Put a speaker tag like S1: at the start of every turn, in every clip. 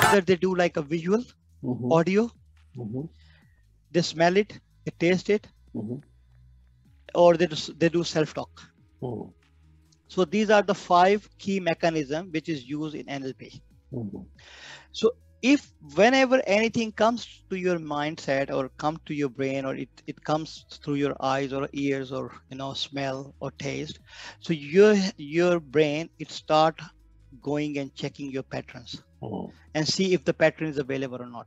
S1: either they do like a visual, audio, they smell it, they taste it, or they do self-talk. So these are the 5 key mechanisms which is used in NLP. So if whenever anything comes to your mindset or come to your brain, or it comes through your eyes or ears or smell or taste, so your brain, it start going and checking your patterns and see if the pattern is available or not.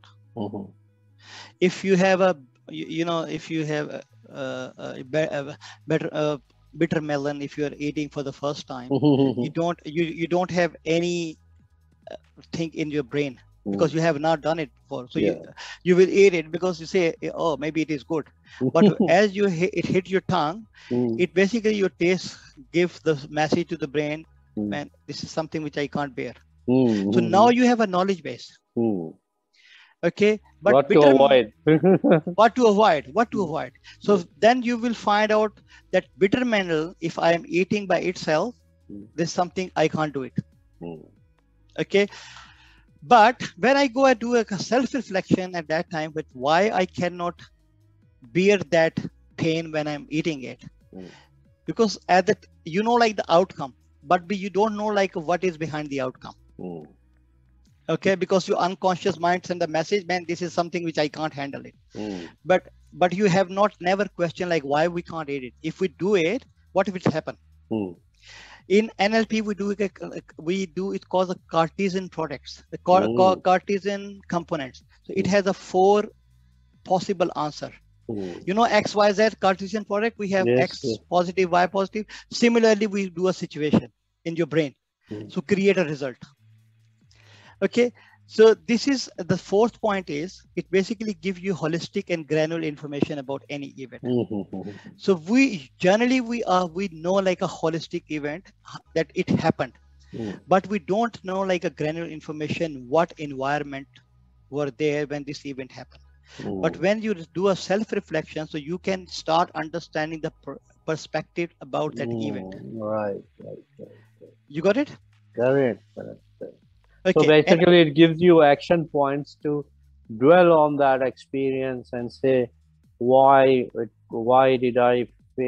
S1: If you have if you have a better bitter melon, if you are eating for the first time, you don't have any thing in your brain, because you have not done it before. So you will eat it because you say, oh, maybe it is good. But as it hit your tongue, it basically, your taste gives the message to the brain, man, this is something which I can't bear. So now you have a knowledge base. Okay, but
S2: what to avoid?
S1: What to avoid? So then you will find out that bitter melon, if I am eating by itself, there's something I can't do it. Okay, but when I go and do a self-reflection at that time, with why I cannot bear that pain when I'm eating it, because at that, like the outcome, but you don't know like what is behind the outcome. Okay, because your unconscious mind send the message, man, this is something which I can't handle it. But you have never questioned like why we can't eat it. If we do it, what if it happen? In NLP, we do it called the Cartesian products, the Cartesian components. So it has a 4 possible answer. X, Y, Z Cartesian product. We have X positive, Y positive. Similarly, we do a situation in your brain, so create a result. Okay, so this is the 4th point. Is it basically gives you holistic and granular information about any event. So we generally we know like a holistic event that it happened, but we don't know like a granular information, what environment were there when this event happened. But when you do a self-reflection, so you can start understanding the perspective about that event.
S2: Right.
S1: You got it?
S2: Correct.
S1: Okay.
S2: So basically, it gives you action points to dwell on that experience and say, why did I,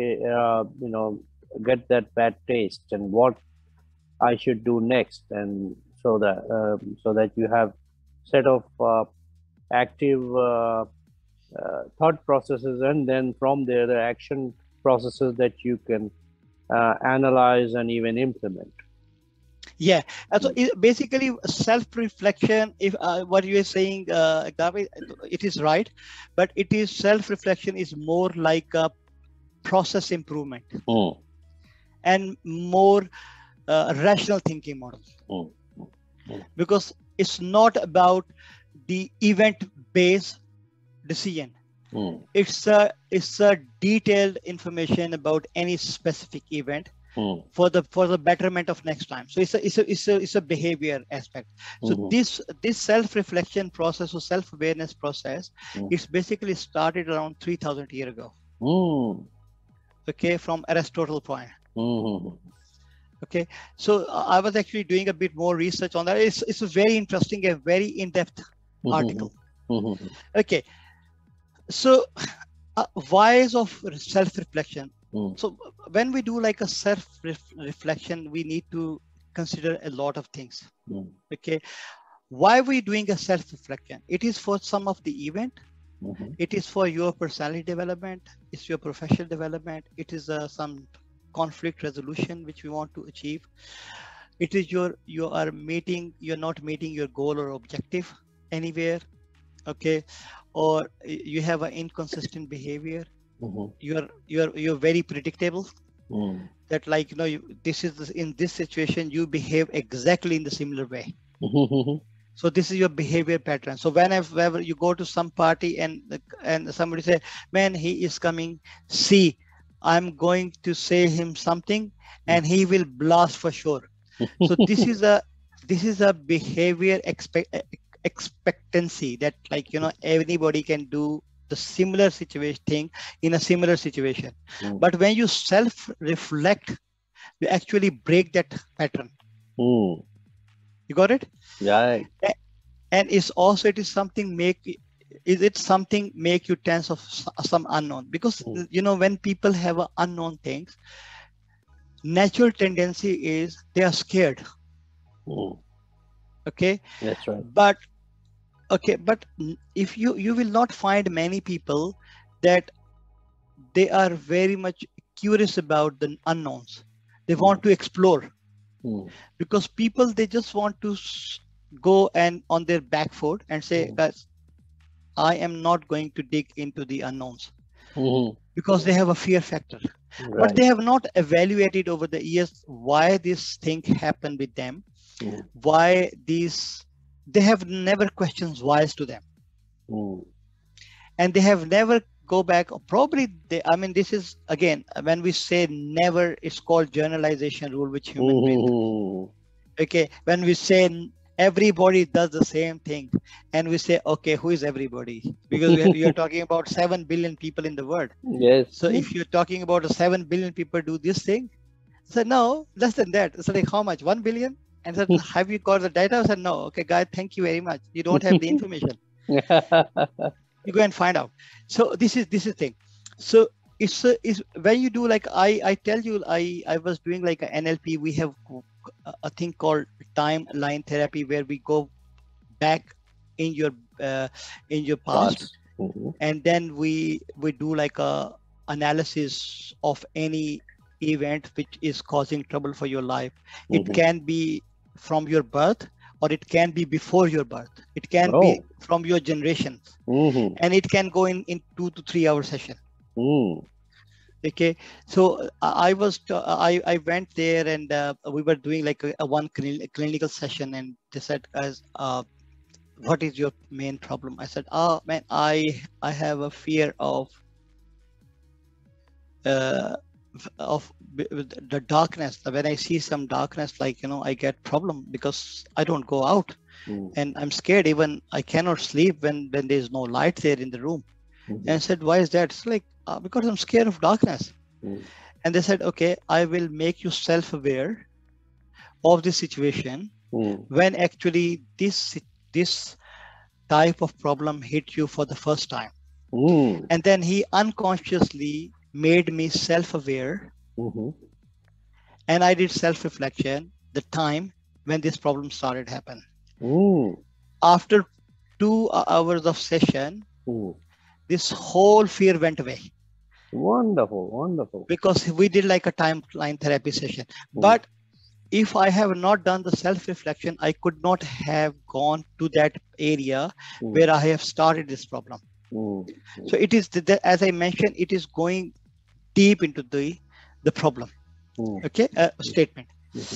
S2: get that bad taste, and what I should do next, and so that you have set of active thought processes, and then from there the action processes that you can analyze and even implement.
S1: Yeah, so basically self-reflection, if what you are saying, Gavi, it is right, but it is self-reflection is more like a process improvement and more rational thinking model, because it's not about the event-based decision. It's a detailed information about any specific event for the betterment of next time. So it's a behavior aspect. So this self-reflection process or self-awareness process, it's basically started around 3,000 years ago. Okay, from Aristotle point. Okay, so I was actually doing a bit more research on that. It's a very interesting and very in-depth article. Okay, so whys of self-reflection. So when we do like a self-reflection, we need to consider a lot of things. Okay, why are we doing a self-reflection? It is for some of the event. It is for your personality development. It's your professional development. It is some conflict resolution which we want to achieve. It is you're not meeting your goal or objective anywhere. Okay, or you have an inconsistent behavior. You're very predictable. That like in this situation you behave exactly in the similar way. So this is your behavior pattern. So whenever you go to some party and somebody say, man, he is coming, see, I'm going to say him something and he will blast for sure. So this is a behavior expectancy that anybody can do the similar situation thing in a similar situation. But when you self-reflect, you actually break that pattern. You got it?
S2: Yeah.
S1: And it is something make you tense of some unknown, because when people have unknown things, natural tendency is they are scared. Okay,
S2: That's right.
S1: but if you will not find many people that they are very much curious about the unknowns. They want to explore, because people, they just want to go and on their back foot and say, guys, I am not going to dig into the unknowns, because they have a fear factor.
S2: Right.
S1: But they have not evaluated over the years why this thing happened with them, why they have never questions whys to them, and they have never go back. Probably this is, again, when we say never, it's called generalization rule, which human beings. Okay, when we say everybody does the same thing, and we say, okay, who is everybody? Because you're talking about 7 billion people in the world.
S2: Yes.
S1: So if you're talking about 7 billion people do this thing, so no, less than that. So like, how much? 1 billion? And said, have you got the data? I said, no. Okay, guys, thank you very much. You don't have the information. You go and find out. So this is thing. So it's when you do, like I tell you, I was doing like a NLP. We have a thing called timeline therapy, where we go back in your past, and then we do like a analysis of any event which is causing trouble for your life. It can be from your birth, or it can be before your birth. It can be from your generation, and it can go in 2 to 3 hour session. Okay, so I went there, and we were doing like a one clinical session, and they said, guys, what is your main problem? I said, oh man, I have a fear of the darkness. When I see some darkness, like, I get problem because I don't go out, and I'm scared. Even I cannot sleep when there's no light there in the room. And I said, why is that? It's like, because I'm scared of darkness. And they said, okay, I will make you self-aware of the situation when actually this type of problem hit you for the first time. And then he unconsciously made me self-aware, and I did self-reflection the time when this problem started happen. After 2 hours of session, this whole fear went away.
S2: Wonderful.
S1: Because we did like a timeline therapy session. But if I have not done the self-reflection, I could not have gone to that area where I have started this problem. So it is, as I mentioned, it is going deep into the problem. Okay, statement.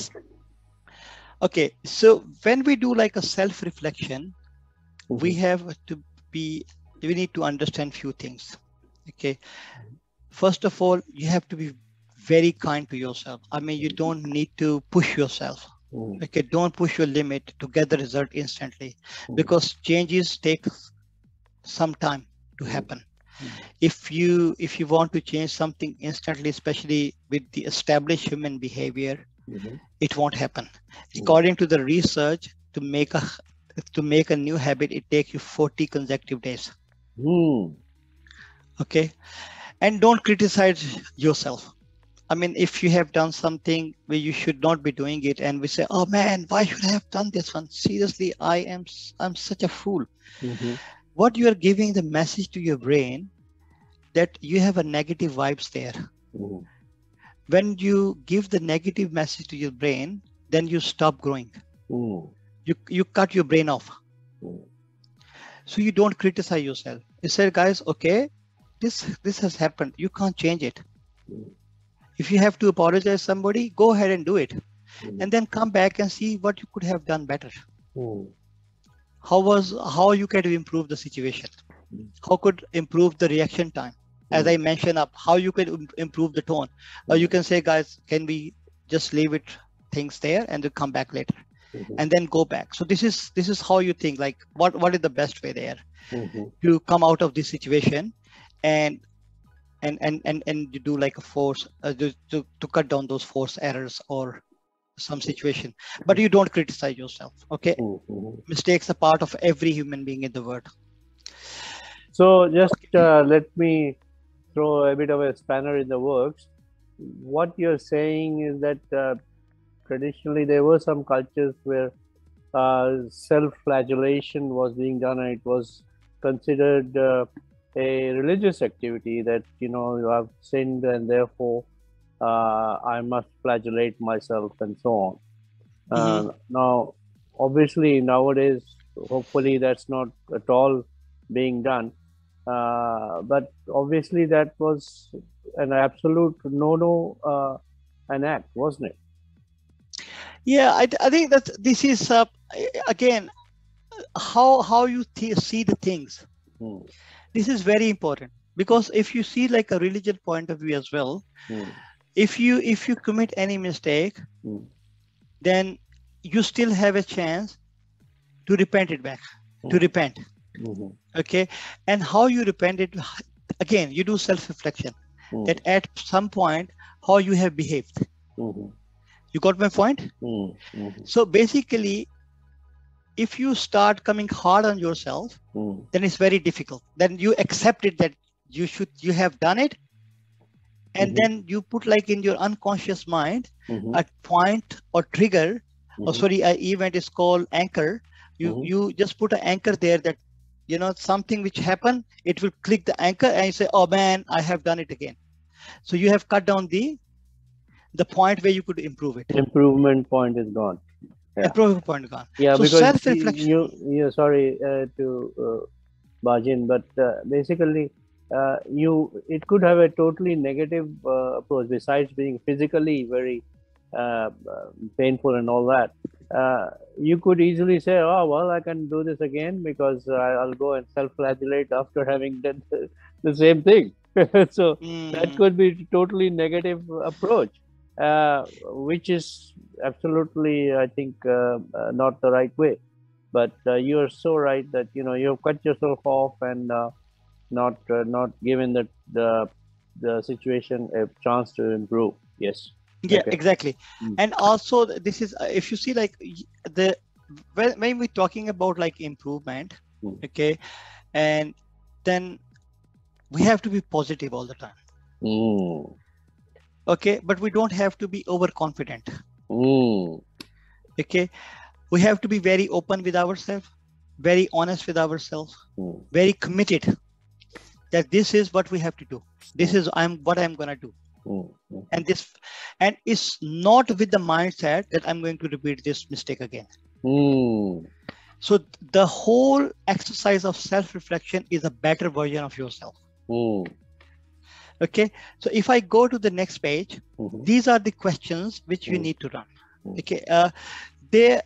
S1: Okay, so when we do like a self-reflection, we need to understand few things. Okay, first of all, you have to be very kind to yourself. I mean, you don't need to push yourself. Okay, don't push your limit to get the result instantly, because changes take some time to happen. If you want to change something instantly, especially with the established human behavior, it won't happen. According to the research, to make a new habit, it takes you 40 consecutive days. Okay, and don't criticize yourself. I mean, if you have done something where you should not be doing it, and we say, oh man, why should I have done this one? Seriously, I'm such a fool. What you are giving the message to your brain that you have a negative vibes there. When you give the negative message to your brain, then you stop growing. You cut your brain off. So you don't criticize yourself. You say, guys, okay, this has happened. You can't change it. If you have to apologize somebody, go ahead and do it. And then come back and see what you could have done better. How you can improve the situation. How could improve the reaction time? As I mentioned up, how you can improve the tone. Or you can say, guys, can we just leave it things there and then come back later, and then go back. So this is how you think, like what is the best way there to come out of this situation, and you do like a force to cut down those force errors or some situation, but you don't criticize yourself. Okay. Mistakes are part of every human being in the world.
S2: So just let me throw a bit of a spanner in the works. What you're saying is that traditionally there were some cultures where self-flagellation was being done, and it was considered a religious activity, that you have sinned and therefore I must flagellate myself and so on. Now, obviously nowadays, hopefully that's not at all being done. But obviously that was an absolute no-no an act, wasn't it?
S1: Yeah, I think that this is again how you see the things. This is very important, because if you see like a religious point of view as well, if you commit any mistake, then you still have a chance to repent it back, to repent. Okay, and how you repent it, again, you do self-reflection, that at some point how you have behaved. You got my point? So basically, if you start coming hard on yourself, then it's very difficult. Then you accept it that you have done it, and then you put like in your unconscious mind a point or trigger, or sorry, an event is called anchor. You just put an anchor there, that something which happened, it will click the anchor, and you say, oh man, I have done it again. So you have cut down the point where you could improve it.
S2: Improvement point is gone.
S1: Improvement point gone.
S2: Yeah,
S1: so
S2: because
S1: self-reflection.
S2: you sorry to barge in, but basically it could have a totally negative approach. Besides being physically very painful and all that, you could easily say, oh well, I can do this again because I'll go and self-flagellate after having done the same thing. So that could be totally negative approach, which is absolutely, I think, not the right way. But you are so right that you've cut yourself off and not given the situation a chance to improve. Yes.
S1: Yeah, okay. Exactly. And also, this is, if you see, like when we're talking about like improvement, okay, and then we have to be positive all the time. Okay, but we don't have to be overconfident. Okay, we have to be very open with ourselves, very honest with ourselves, very committed that this is what we have to do. This is what I'm gonna do. And it's not with the mindset that I'm going to repeat this mistake again. So the whole exercise of self-reflection is a better version of yourself. Okay, so if I go to the next page, these are the questions which you need to run. Okay, there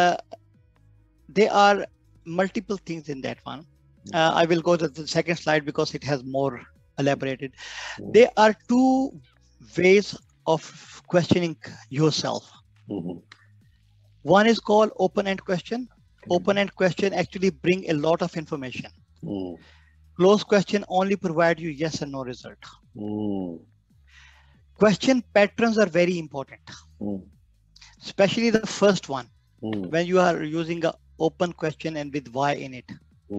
S1: are multiple things in that one. I will go to the second slide because it has more elaborated. There are two ways of questioning yourself. One is called open-end question. Open-end question actually bring a lot of information. Closed question only provide you yes and no result. Question patterns are very important, especially the first one, when you are using an open question and with why in it.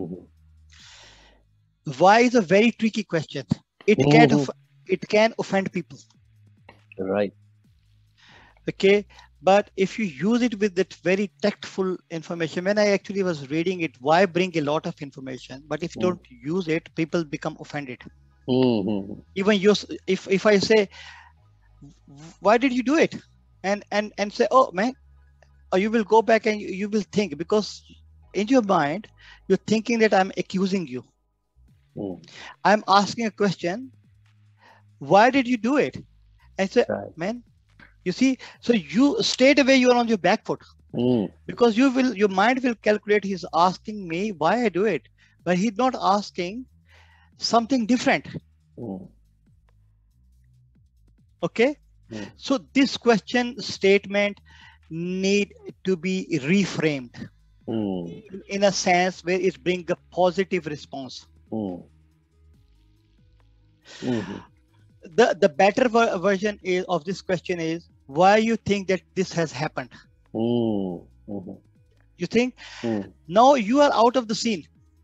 S1: Why is a very tricky question. It can offend people.
S2: Right.
S1: Okay, but if you use it with that very tactful information, when I actually was reading it, why bring a lot of information, but if you don't use it, people become offended. Even if I say, why did you do it, and say, oh man, or you will go back and you will think, because in your mind you're thinking that I'm accusing you. I'm asking a question, why did you do it? And say, man, you see, so you straight away you are on your back foot, because your mind will calculate, he's asking me why I do it, but he's not asking something different. Okay, so this question statement need to be reframed in a sense where it brings a positive response. The better version of this question is, why you think that this has happened.
S2: Mm-hmm.
S1: You think now you are out of the scene.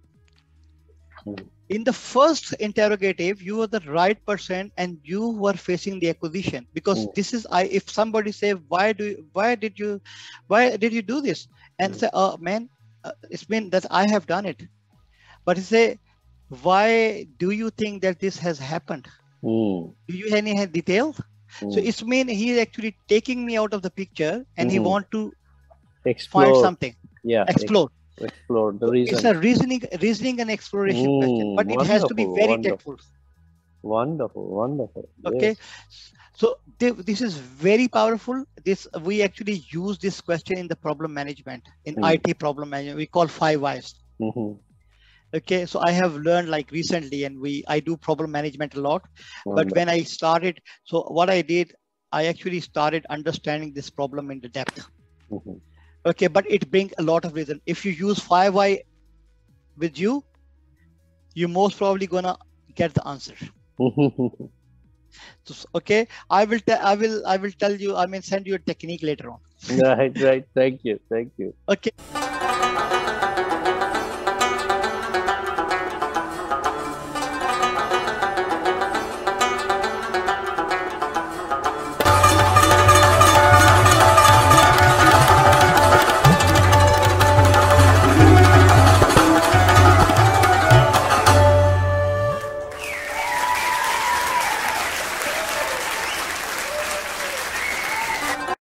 S1: In the first interrogative, you were the right person and you were facing the acquisition, because this is if somebody say, why did you do this, and say, oh man, it's been that I have done it. But he say, why do you think that this has happened? Do you have any details? So it's mean he is actually taking me out of the picture and he want to
S2: explore.
S1: Find something.
S2: Yeah.
S1: Explore
S2: the reason.
S1: It's a reasoning and exploration question, but it has to be very tactful.
S2: Wonderful.
S1: Okay.
S2: Yes.
S1: So this is very powerful. We actually use this question in the problem management, in IT problem management. We call 5 whys. Okay, so I have learned like recently, and I do problem management a lot. But when I started, so what I did, I actually started understanding this problem in the depth. Okay, but it brings a lot of reason. If you use 5 why with you, you're most probably gonna get the answer. So, okay, I will tell you. I mean, send you a technique later on.
S2: Right. Thank you.
S1: Okay.